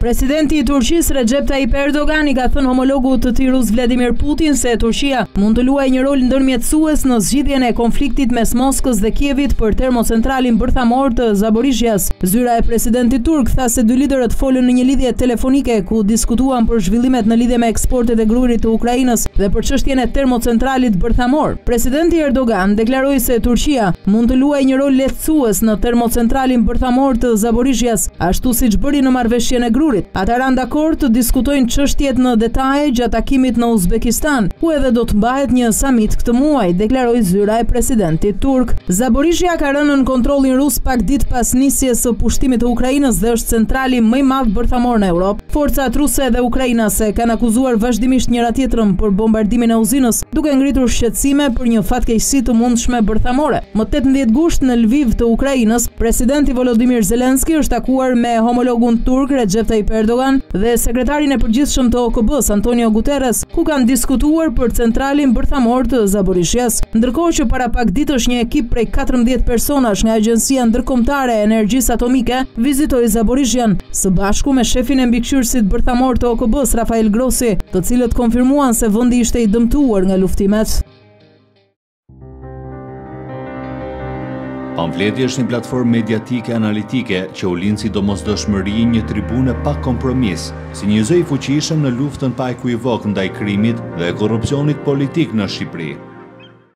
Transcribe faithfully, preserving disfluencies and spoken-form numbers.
Presidenti i Turqisë Recep Tayyip Erdogan i ka thënë homologut të tij rus Vladimir Putin se Turqia mund të luajë një rol ndërmjetësues në zgjidhjen e konfliktit mes Moskës dhe Kievit për termocentralin bërthamor të Zaporizhjas. Zyra e presidentit turk tha se dy liderët folën në një lidhje telefonike ku diskutuan për zhvillimet në lidhje me eksportet e grurit të Ukrainës dhe për çështjen e termocentralit bërthamor. Presidenti Erdogan deklaroi se Turqia mund të luajë një rol lehtësues në termocentralin bërthamor të Zaporizhjas, ashtu siç bëri në marrëveshjen e grurit. Ata ranë dakord të diskutojnë çështjet në detaje gjatë takimit në Uzbekistan, ku edhe do të mbahet një samit këtë muaj, deklaroi zyra e presidentit turk. Zaporizhja ka rënë në kontrollin rus pak ditë pas nisjes së pushtimit të Ukrainës dhe është centrali më i madh bërthamor në Europë. Forcat ruse dhe ukrainase kanë akuzuar vazhdimisht njëra tjetrën për bombardimin e uzinës, duke ngritur shqetësime për një fatkeqësi të mundshme bërthamore. Më tetëmbëdhjetë gusht në Lviv të Ukrainës, presidenti Volodymyr Zelenski është takuar me homologun turk Recep Tayyip Erdogan dhe sekretarin e përgjithshëm të O K B-s Antonio Guterres, ku kanë diskutuar për centralin bërthamor të Zaporizhjas. Ndërkohë që para pak ditësh një ekip prej katërmbëdhjetë personash nga Agjencia Ndërkombëtare e Energjisë Atomike vizitoi Zaporizhjan së bashku me shefin e mbikëqyrësit bërthamor të O K B-s Rafael Grossi, të cilët konfirmuan se vendi ishte i dëmtuar nga luftimet. Pamfleti është një platformë mediatike analitike që u lind si domosdoshmëri një tribune pa kompromis, si një zë i fuqishëm në luftën pa ekuivok ndaj krimit dhe korrupsionit politik në Shqipëri.